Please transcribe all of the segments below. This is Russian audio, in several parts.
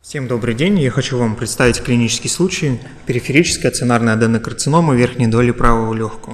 Всем добрый день. Я хочу вам представить клинический случай периферической ацинарной аденокарциномы верхней доли правого легкого.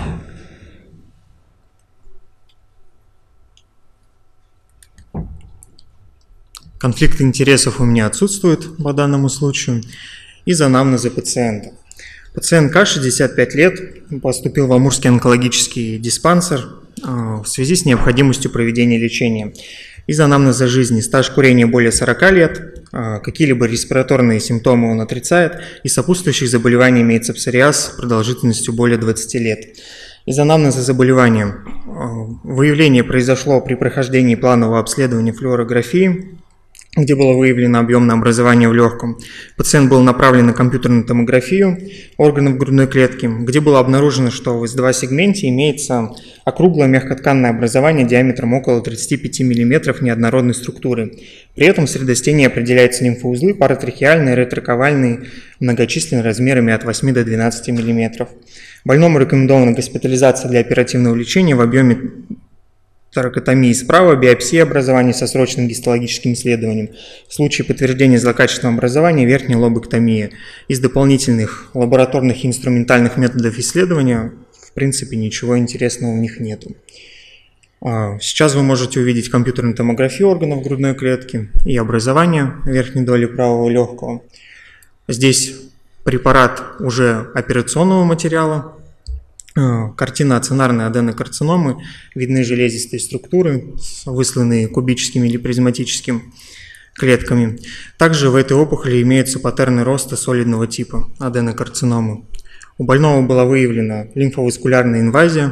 Конфликт интересов у меня отсутствует по данному случаю. Из анамнеза пациента. Пациент К, 65 лет, поступил в Амурский онкологический диспансер в связи с необходимостью проведения лечения. Из анамнеза жизни: стаж курения более 40 лет, какие-либо респираторные симптомы он отрицает, и сопутствующих заболеваний имеется псориаз продолжительностью более 20 лет. Из анамнеза заболевания: выявление произошло при прохождении планового обследования флюорографии, где было выявлено объемное образование в легком. Пациент был направлен на компьютерную томографию органов грудной клетки, где было обнаружено, что в S2-сегменте имеется округлое мягкотканное образование диаметром около 35 мм неоднородной структуры. При этом в средостении определяются лимфоузлы паратрахеальные, ретроковальные, многочисленные, размерами от 8 до 12 мм. Больному рекомендована госпитализация для оперативного лечения в объеме торакотомии справа, биопсия образования со срочным гистологическим исследованием. В случае подтверждения злокачественного образования верхняя лобэктомия. Из дополнительных лабораторных и инструментальных методов исследования в принципе ничего интересного в них нету. Сейчас вы можете увидеть компьютерную томографию органов грудной клетки и образование верхней доли правого легкого. Здесь препарат уже операционного материала. Картина ацинарной аденокарциномы, видны железистые структуры, высланные кубическими или призматическими клетками. Также в этой опухоли имеются паттерны роста солидного типа аденокарциномы. У больного была выявлена лимфоваскулярная инвазия.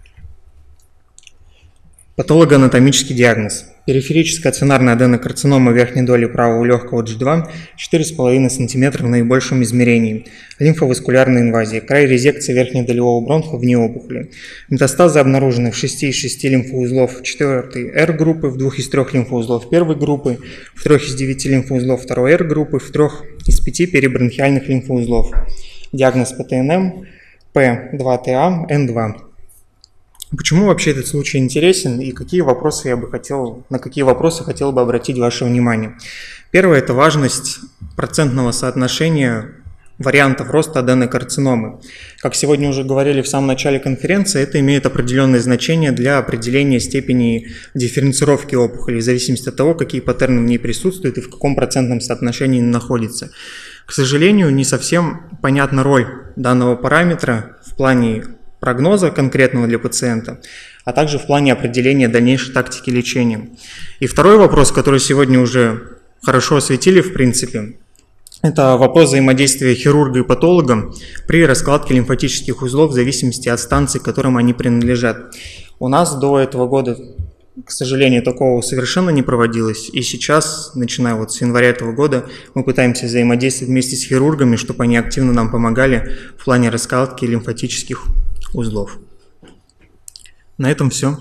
Патологоанатомический диагноз: периферическая ацинарная аденокарцинома верхней доли правого легкого G2, 4,5 см в наибольшем измерении, лимфоваскулярная инвазия, край резекции верхнедолевого бронха вне опухоли. Метастазы обнаружены в 6 из 6 лимфоузлов 4 R-группы, в 2 из 3 лимфоузлов 1 группы, в 3 из 9 лимфоузлов 2 R-группы, в 3 из 5 перибронхиальных лимфоузлов. Диагноз ПТНМ P2TA N2. Почему вообще этот случай интересен и на какие вопросы хотел бы обратить ваше внимание? Первое – это важность процентного соотношения вариантов роста аденокарциномы. Как сегодня уже говорили в самом начале конференции, это имеет определенное значение для определения степени дифференцировки опухоли в зависимости от того, какие паттерны в ней присутствуют и в каком процентном соотношении находится. К сожалению, не совсем понятна роль данного параметра в плане прогноза конкретного для пациента, а также в плане определения дальнейшей тактики лечения. И второй вопрос, который сегодня уже хорошо осветили в принципе, это вопрос взаимодействия хирурга и патолога при раскладке лимфатических узлов в зависимости от станции, к которым они принадлежат. У нас до этого года, к сожалению, такого совершенно не проводилось, и сейчас, начиная вот с января этого года, мы пытаемся взаимодействовать вместе с хирургами, чтобы они активно нам помогали в плане раскладки лимфатических узлов. На этом все.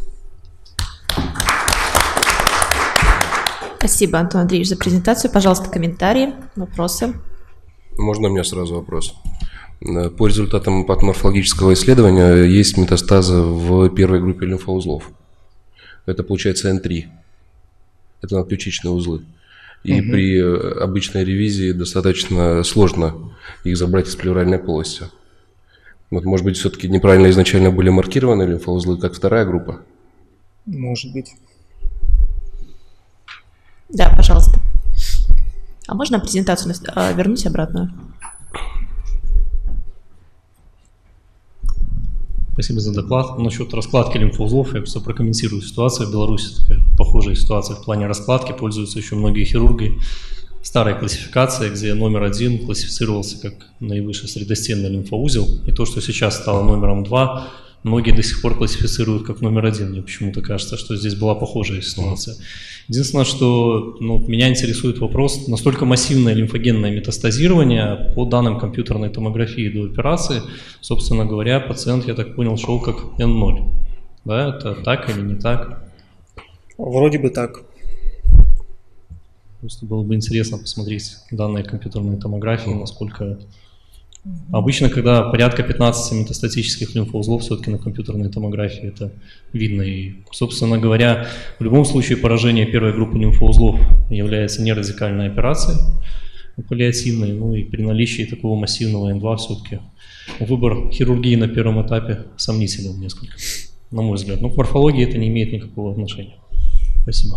Спасибо, Антон Андреевич, за презентацию. Пожалуйста, комментарии, вопросы. Можно у меня сразу вопрос? По результатам патоморфологического исследования есть метастазы в первой группе лимфоузлов. Это получается N3. Это надключичные узлы. И при обычной ревизии достаточно сложно их забрать из плевральной полости. Вот, может быть, все-таки неправильно изначально были маркированы лимфоузлы, как вторая группа? Может быть. Да, пожалуйста. А можно презентацию вернуть обратно? Спасибо за доклад. Насчет раскладки лимфоузлов я просто прокомментирую ситуацию. В Беларуси такая похожая ситуация в плане раскладки. Пользуются еще многие хирурги старой классификации, где номер 1 классифицировался как наивысший средостенный лимфоузел. И то, что сейчас стало номером 2, многие до сих пор классифицируют как номер 1. Мне почему-то кажется, что здесь была похожая ситуация. Единственное, что меня интересует вопрос, настолько массивное лимфогенное метастазирование по данным компьютерной томографии до операции, собственно говоря, пациент, я так понял, шел как N0. Да, это так или не так? Вроде бы так. Просто было бы интересно посмотреть данные компьютерной томографии, насколько Обычно, когда порядка 15 метастатических лимфоузлов, все-таки на компьютерной томографии это видно. И, собственно говоря, в любом случае поражение первой группы лимфоузлов является нерадикальной операцией, паллиативной, ну и при наличии такого массивного М2 все-таки выбор хирургии на первом этапе сомнителен несколько, на мой взгляд. Но к морфологии это не имеет никакого отношения. Спасибо.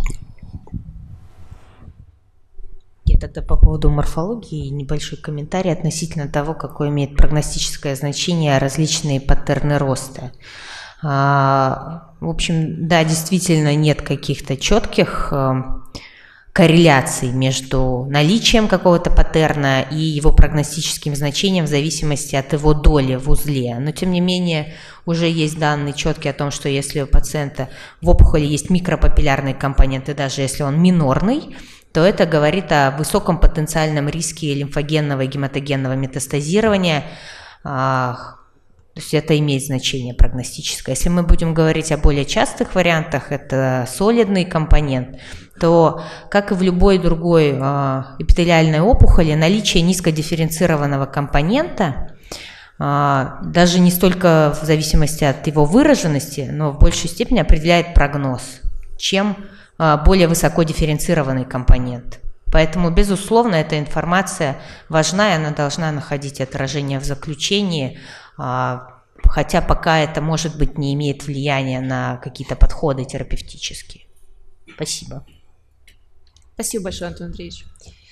Я тогда по поводу морфологии небольшой комментарий относительно того, какое имеет прогностическое значение различные паттерны роста. В общем, да, действительно нет каких-то четких корреляций между наличием какого-то паттерна и его прогностическим значением в зависимости от его доли в узле. Но, тем не менее, уже есть данные четкие о том, что если у пациента в опухоли есть микропапиллярные компоненты, даже если он минорный, то это говорит о высоком потенциальном риске лимфогенного и гематогенного метастазирования. То есть это имеет значение прогностическое. Если мы будем говорить о более частых вариантах, это солидный компонент, то, как и в любой другой эпителиальной опухоли, наличие низкодифференцированного компонента, даже не столько в зависимости от его выраженности, но в большей степени определяет прогноз, чем более высоко дифференцированный компонент. Поэтому, безусловно, эта информация важна, и она должна находить отражение в заключении, хотя пока это, может быть, не имеет влияния на какие-то подходы терапевтические. Спасибо. Спасибо большое, Антон Андреевич.